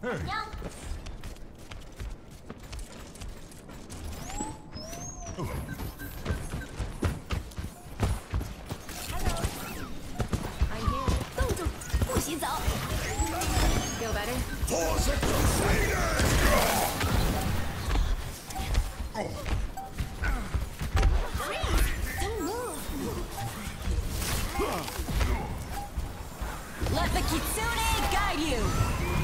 Feel better? For the Crusaders! Don't move. Let the Kitsune guide you.